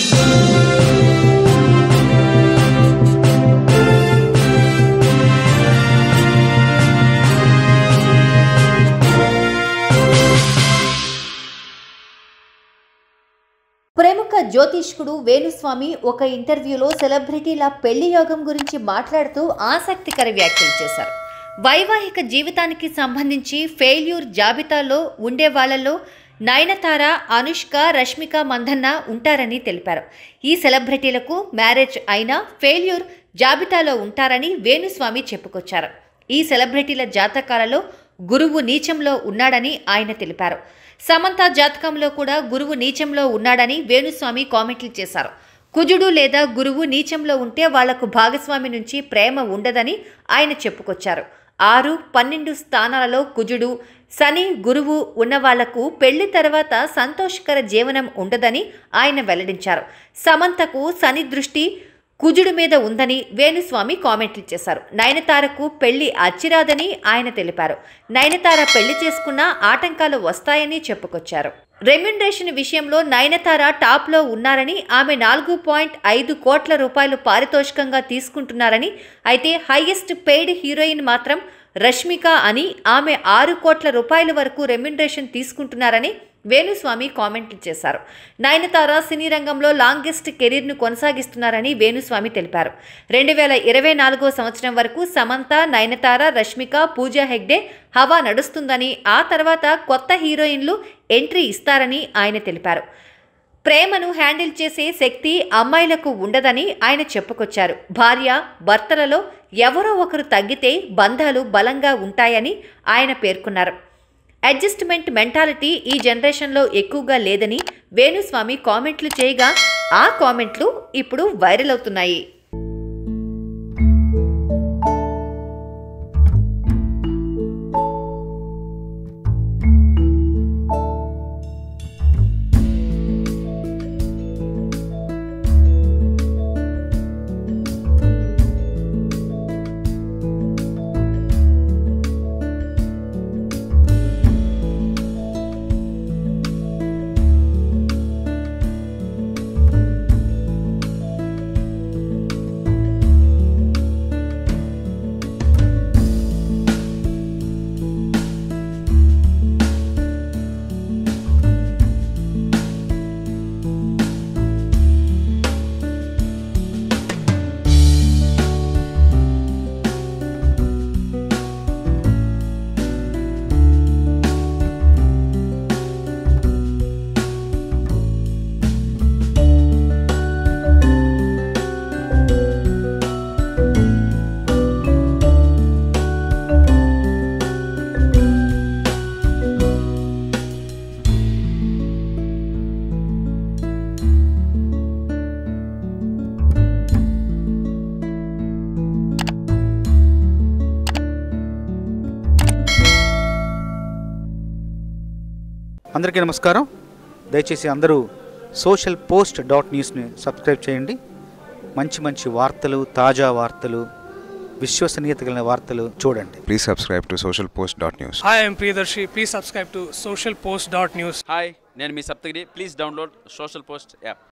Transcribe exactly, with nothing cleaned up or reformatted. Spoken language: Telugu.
ప్రముఖ జ్యోతిష్కుడు వేణుస్వామి ఒక ఇంటర్వ్యూలో సెలబ్రిటీల పెళ్లి యోగం గురించి మాట్లాడుతూ ఆసక్తికర వ్యాఖ్యలు చేశారు. వైవాహిక జీవితానికి సంబంధించి ఫెయిల్యూర్ జాబితాలో ఉండే వాళ్లలో నయనతార, అనుష్క, రష్మిక మందన్న ఉంటారని తెలిపారు. ఈ సెలబ్రిటీలకు మ్యారేజ్ అయినా ఫెయిల్యూర్ జాబితాలో ఉంటారని వేణుస్వామి చెప్పుకొచ్చారు. ఈ సెలబ్రిటీల జాతకాలలో గురువు నీచంలో ఉన్నాడని ఆయన తెలిపారు. సమంత జాతకంలో కూడా గురువు నీచంలో ఉన్నాడని వేణుస్వామి కామెంట్లు చేశారు. కుజుడు లేదా గురువు నీచంలో ఉంటే వాళ్లకు భాగస్వామి నుంచి ప్రేమ ఉండదని ఆయన చెప్పుకొచ్చారు. ఆరు పన్నెండు స్థానాలలో కుజుడు, శని, గురువు ఉన్న వాళ్లకు పెళ్లి తర్వాత సంతోషకర జీవనం ఉండదని ఆయన వెల్లడించారు. సమంతకు శని దృష్టి కుజుడు మీద ఉందని వేణుస్వామి కామెంట్లు చేశారు. నయనతారకు పెళ్లి అచ్చిరాదని ఆయన తెలిపారు. నయనతార పెళ్లి చేసుకున్నా ఆటంకాలు వస్తాయని చెప్పుకొచ్చారు. రెమ్యునరేషన్ విషయంలో నయనతార టాప్లో ఉన్నారని, ఆమె నాలుగు పాయింట్ ఐదు కోట్ల రూపాయలు పారితోషికంగా తీసుకుంటున్నారని, అయితే హైయెస్ట్ పెయిడ్ హీరోయిన్ మాత్రం రష్మిక అని, ఆమె ఆరు కోట్ల రూపాయల వరకు రెమ్యునరేషన్ తీసుకుంటున్నారని వేణుస్వామి కామెంట్లు చేశారు. నయనతార సినీ రంగంలో లాంగెస్ట్ కెరీర్ను కొనసాగిస్తున్నారని వేణుస్వామి తెలిపారు. రెండు వేల ఇరవై నాలుగో సంవత్సరం వరకు సమంత, నయనతార, రష్మిక, పూజా హెగ్డే హవా నడుస్తుందని, ఆ తర్వాత కొత్త హీరోయిన్లు ఎంట్రీ ఇస్తారని ఆయన తెలిపారు. ప్రేమను హ్యాండిల్ చేసే శక్తి అమ్మాయిలకు ఉండదని ఆయన చెప్పుకొచ్చారు. భార్య భర్తలలో ఎవరో ఒకరు తగ్గితే బంధాలు బలంగా ఉంటాయని ఆయన పేర్కొన్నారు. అడ్జస్ట్మెంట్ మెంటాలిటీ ఈ జనరేషన్లో ఎక్కువగా లేదని వేణుస్వామి కామెంట్లు చేయగా, ఆ కామెంట్లు ఇప్పుడు వైరల్ అవుతున్నాయి. అందరికీ నమస్కారం. దయచేసి అందరూ సోషల్ పోస్ట్ డాట్ న్యూస్ని సబ్స్క్రైబ్ చేయండి. మంచి మంచి వార్తలు, తాజా వార్తలు, విశ్వసనీయత కలిగిన వార్తలు చూడండి. Please subscribe to social post dot news. Hi, I'm Priyadarshi. Please subscribe to social post dot news. Hi, నేను మీ Saptagiri. Please download social post app.